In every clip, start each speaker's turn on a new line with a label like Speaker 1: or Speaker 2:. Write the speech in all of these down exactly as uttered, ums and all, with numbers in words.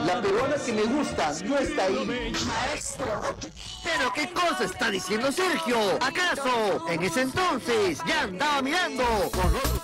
Speaker 1: la peruana que me gusta no está ahí.
Speaker 2: ¿Pero qué cosa está diciendo Sergio? ¿Acaso en ese entonces ya andaba mirando con otros?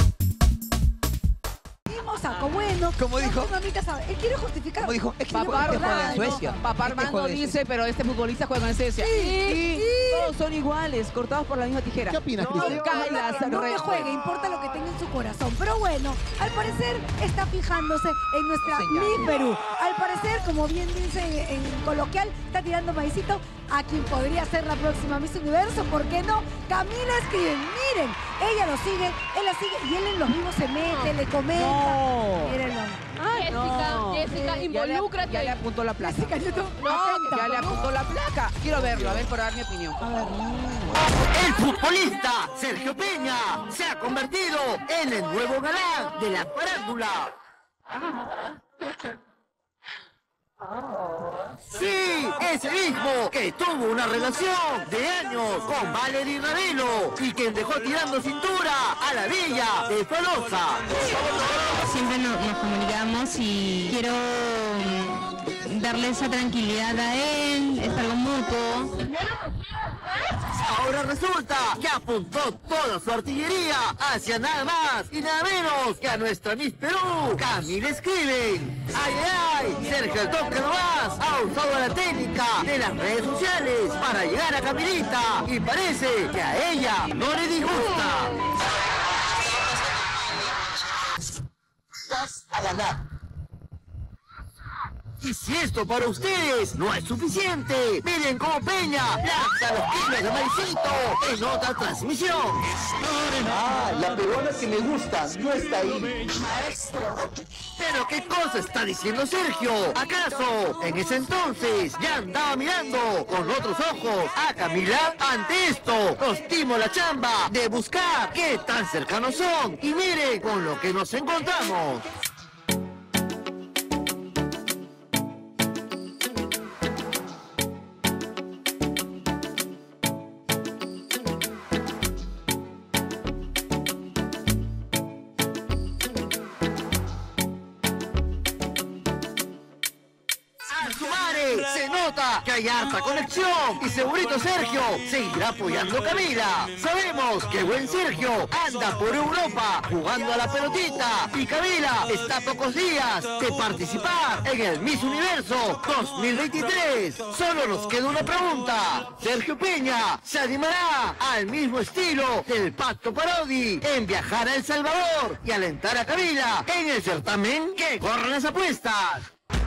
Speaker 3: Saco bueno.
Speaker 4: ¿Cómo dijo?
Speaker 3: Él quiere justificar.
Speaker 4: ¿Cómo dijo? Es que
Speaker 5: Papá
Speaker 4: no juega en Suecia.
Speaker 5: Papá Armando dice, pero este futbolista juega en Suecia.
Speaker 3: Sí,
Speaker 5: y
Speaker 3: sí.
Speaker 5: todos son iguales, cortados por la misma tijera.
Speaker 4: ¿Qué opinas,
Speaker 5: no,
Speaker 4: Cristian?
Speaker 5: caigas,
Speaker 3: No me
Speaker 5: Resto.
Speaker 3: juegue, importa lo que tenga en su corazón. Pero bueno, al parecer está fijándose en nuestra
Speaker 4: Señal.
Speaker 3: Miss Perú. Al parecer, como bien dice en, en coloquial, está tirando maicito a quien podría ser la próxima Miss Universo. ¿Por qué no? Camila escribe, miren, ella lo sigue, él la sigue y él en los vivos se mete, le comenta.
Speaker 5: No.
Speaker 3: Mírenlo.
Speaker 6: Jessica,
Speaker 5: no.
Speaker 6: Jessica,
Speaker 5: Eh,
Speaker 6: involúcrate.
Speaker 5: Ya le, ya le apuntó la placa.
Speaker 3: Jessica, yo no-
Speaker 5: No,
Speaker 3: atenta,
Speaker 5: ya le
Speaker 3: ¿no?
Speaker 5: apuntó la placa. Quiero verlo, a ver, para dar mi opinión.
Speaker 3: A ver.
Speaker 2: El futbolista Sergio Peña se ha convertido en el nuevo galán de la farándula. Sí, ese mismo que tuvo una relación de años con Valerie Ravelo y quien dejó tirando cintura a la bella de Falosa.
Speaker 7: Siempre no- nos comunicamos y quiero mm, darle esa tranquilidad a él, es algo mutuo.
Speaker 2: Ahora resulta que apuntó toda su artillería hacia nada más y nada menos que a nuestra Miss Perú, Camila Escriben. ¡Ay, ay, ay! Sergio el Toque nomás ha usado la técnica de las redes sociales para llegar a Camilita y parece que a ella no le disgusta. Vas a ganar. Y si esto para ustedes no es suficiente, miren cómo Peña lanza los kilos de maicito en otra transmisión.
Speaker 1: Ah, la peruana que me gusta no está ahí.
Speaker 2: ¿Pero qué cosa está diciendo Sergio? ¿Acaso en ese entonces ya andaba mirando con otros ojos a Camila? Ante esto, nos dimos la chamba de buscar qué tan cercanos son. Y miren con lo que nos encontramos. Se nota que hay harta conexión y segurito Sergio seguirá apoyando a Camila. Sabemos que buen Sergio anda por Europa jugando a la pelotita y Camila está a pocos días de participar en el Miss Universo dos mil veintitrés. Solo nos queda una pregunta. ¿Sergio Peña se animará al mismo estilo del Pacto Parodi en viajar a El Salvador y alentar a Camila en el certamen? Que corren las apuestas.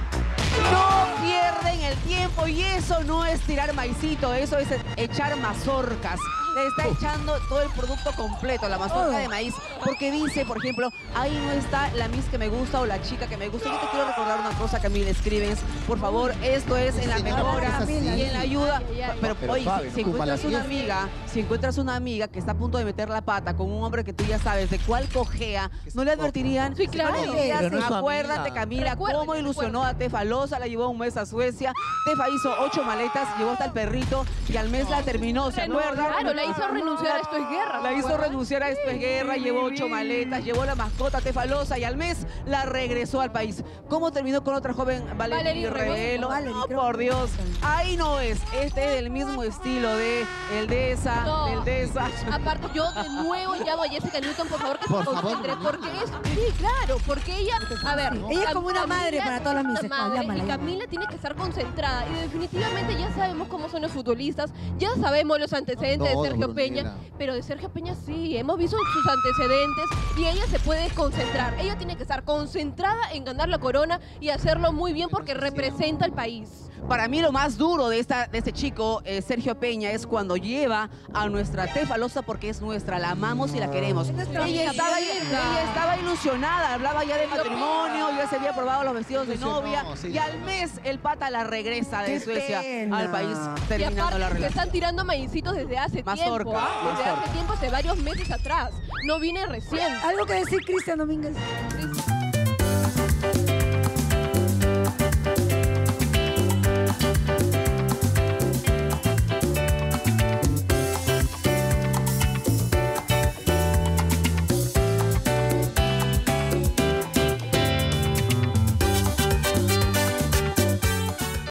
Speaker 5: No pierden el tiempo y eso no es tirar maicito, eso es echar mazorcas. Le está echando todo el producto completo, la mazorca de maíz, porque dice, por ejemplo, ahí no está la Miss que me gusta o la chica que me gusta. Yo te quiero recordar una cosa, Camila Escribens, por favor, esto es en la mejora y en la ayuda. Pero,
Speaker 4: Pero,
Speaker 5: oye,
Speaker 4: Fabi,
Speaker 5: si, si
Speaker 4: tú para
Speaker 5: encuentras
Speaker 4: la
Speaker 5: una
Speaker 4: fiesta.
Speaker 5: amiga, si encuentras una amiga que está a punto de meter la pata con un hombre que tú ya sabes de cuál cojea, ¿no le advertirían?
Speaker 6: Sí, claro.
Speaker 5: No le dirías,
Speaker 4: Pero no es su
Speaker 5: acuérdate,
Speaker 4: amiga.
Speaker 5: Camila,
Speaker 6: Recuerden,
Speaker 5: cómo ilusionó a Tefa Loza, la llevó un mes a Suecia. Tefa hizo ocho maletas, llevó hasta el perrito y al mes la terminó, ¿se acuerdan?
Speaker 6: Claro, la hizo renunciar a Esto es Guerra.
Speaker 5: La
Speaker 6: ¿se
Speaker 5: hizo
Speaker 6: acuerdan?
Speaker 5: renunciar a Esto es Guerra, llevó ocho maletas, llevó la mascota Tefa Loza y al mes la regresó al país. ¿Cómo terminó con otra joven, Valerie
Speaker 6: Valerie
Speaker 5: Rebelo?
Speaker 3: Valerie,
Speaker 5: No,
Speaker 3: creo
Speaker 5: por
Speaker 3: que-
Speaker 5: Dios. Ahí no es. Este es del mismo estilo de el de esa,
Speaker 6: No.
Speaker 5: del de esa.
Speaker 6: Aparte, yo de nuevo llamo a Jessica Newton, por favor, que
Speaker 4: Por
Speaker 6: se
Speaker 4: favor,
Speaker 6: concentre,
Speaker 4: Camila.
Speaker 6: porque es, sí, claro, porque ella, a ver,
Speaker 3: Ella es como una madre para todas las
Speaker 6: Camila
Speaker 3: mises,
Speaker 6: es una madre,
Speaker 3: llámala,
Speaker 6: y
Speaker 3: llámala.
Speaker 6: Camila tiene que estar concentrada, y definitivamente ya sabemos cómo son los futbolistas, ya sabemos los antecedentes
Speaker 4: Todos,
Speaker 6: de Sergio Peña,
Speaker 4: Brunella.
Speaker 6: pero de Sergio Peña sí, hemos visto sus antecedentes, y ella se puede concentrar, ella tiene que estar concentrada en ganar la corona y hacerlo muy bien porque representa al país.
Speaker 5: Para mí lo más duro de, esta, de este chico, eh, Sergio Peña, es cuando lleva a nuestra Tefa Loza porque es nuestra, la amamos y la queremos.
Speaker 3: Es nuestra
Speaker 5: Ella
Speaker 3: amiga,
Speaker 5: estaba,
Speaker 3: linda.
Speaker 5: ella estaba ilusionada, hablaba ya de matrimonio, ya se había probado los vestidos de
Speaker 4: Ilusionó,
Speaker 5: novia
Speaker 4: sí.
Speaker 5: y al mes el pata la regresa de
Speaker 3: ¡Qué
Speaker 5: Suecia
Speaker 3: pena!
Speaker 5: al país
Speaker 6: Y
Speaker 5: terminando
Speaker 6: aparte
Speaker 5: la
Speaker 6: se
Speaker 5: relación.
Speaker 6: están tirando maicitos desde hace
Speaker 5: Mazorca,
Speaker 6: tiempo, ¿ah? Desde
Speaker 5: mazorca.
Speaker 6: hace tiempo, hace varios meses atrás. No viene recién.
Speaker 3: Algo que decir, Cristian Domínguez.
Speaker 6: Sí.